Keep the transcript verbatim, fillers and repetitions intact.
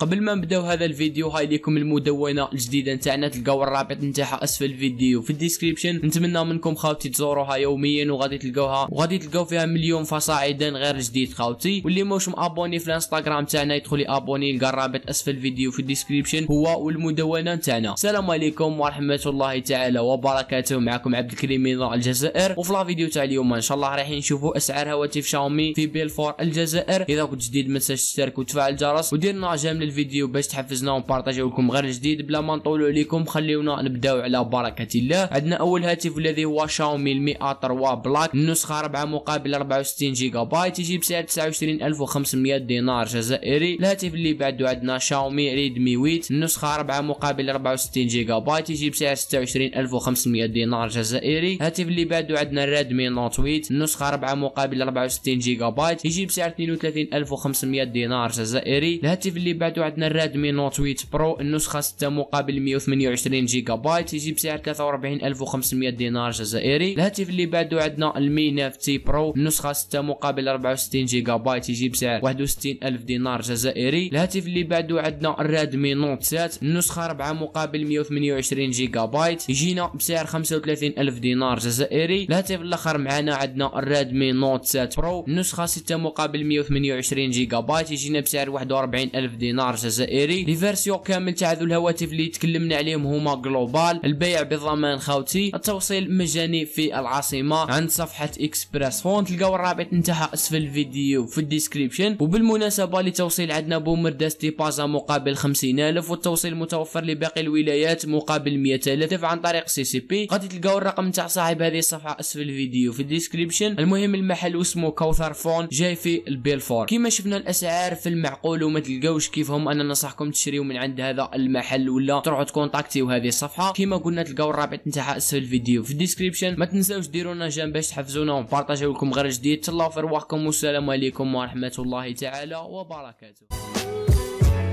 قبل ما نبداو هذا الفيديو، هاي لكم المدونه الجديده نتاعنا، تلقاو الرابط نتاعها اسفل الفيديو في الديسكريبشن. نتمنى منكم خاوتي تزوروها يوميا وغادي تلقاوها وغادي تلقاو فيها مليون فصاعدا غير جديد خاوتي. واللي موش مابوني في الانستغرام تاعنا يدخل ابوني، يلقى الرابط اسفل الفيديو في الديسكريبشن هو والمدونه نتاعنا. السلام عليكم ورحمه الله تعالى وبركاته، معكم عبد الكريم من الجزائر. وفي الفيديو تاع اليوم ان شاء الله رايحين نشوفوا اسعار هواتف شاومي في بيلفور الجزائر. اذا كنت جديد ما تنساش تشترك وتفعل الجرس ودير اعجاب للفيديو باش تحفزنا ونبارطاجيو لكم غير جديد. بلا ما نطولوا عليكم خليونا نبداو على بركه الله. عندنا اول هاتف الذي هو شاومي المئة ثلاثة بلاك، النسخه أربعة مقابل أربعة وستين جيجا بايت، يجي بسعر تسعة وعشرين ألف وخمسمائة دينار جزائري. الهاتف اللي بعده عندنا شاومي ريدمي ثمانية، النسخه أربعة مقابل أربعة وستين جيجا بايت، يجي بسعر ستة وعشرين ألف وخمسمائة دينار جزائري. الهاتف اللي بعده عندنا ريدمي نوت ثمانية، النسخه أربعة مقابل أربعة وستين جيجا بايت، يجي بسعر اثنين وثلاثين ألف وخمسمائة دينار جزائري. الهاتف اللي بعده عندنا الريدمي نوت ثمانية برو، النسخه ستة مقابل مئة وثمانية وعشرين جيجا بايت، يجي بسعر ثلاثة وأربعين ألف وخمسمائة دينار جزائري. الهاتف اللي بعده عندنا المي تسعة تي برو، النسخه ستة مقابل أربعة وستين جيجا بايت، يجي بسعر واحد وستين ألف دينار جزائري. الهاتف اللي بعده عندنا الريدمي نوت تسعة، النسخه أربعة مقابل مئة وثمانية وعشرين جيجا بايت، يجينا بسعر خمسة وثلاثين ألف دينار جزائري. الهاتف الاخر معنا عندنا الريدمي نوت تسعة برو، النسخه ستة مقابل مئة وثمانية وعشرين جيجا بايت، يجينا بسعر واحد وأربعين ألف دينار جزائري. لي فيرسيون كامل تاع ذو الهواتف اللي تكلمنا عليهم هما جلوبال، البيع بالضمان خوتي، التوصيل مجاني في العاصمه عند صفحه اكسبريس فون، تلقاو الرابط نتاعها اسفل الفيديو في الديسكريبشن. وبالمناسبه لتوصيل عندنا بومرداس بازا مقابل خمسين ألف، والتوصيل متوفر لباقي الولايات مقابل مئة ألف عن طريق سي سي بي. غادي تلقاو الرقم تاع صاحب هذه الصفحه اسفل الفيديو في الديسكريبشن. المهم المحل اسمه كوثر فون جاي في البيلفور. كيما شفنا الاسعار في المعقول وما تلقاوش كيفهم، انا ننصحكم تشريو من عند هذا المحل ولا تروحوا تكونتاكتيو هذه الصفحه. كيما قلنا تلقاو الرابط نتاعها اسفل الفيديو في الديسكريبشن. ما تنساوش ديروا لنا جيم باش تحفزونا ونبارطاجيو لكم غير جديد. تهلاو في رواحكم والسلام عليكم ورحمه الله تعالى وبركاته.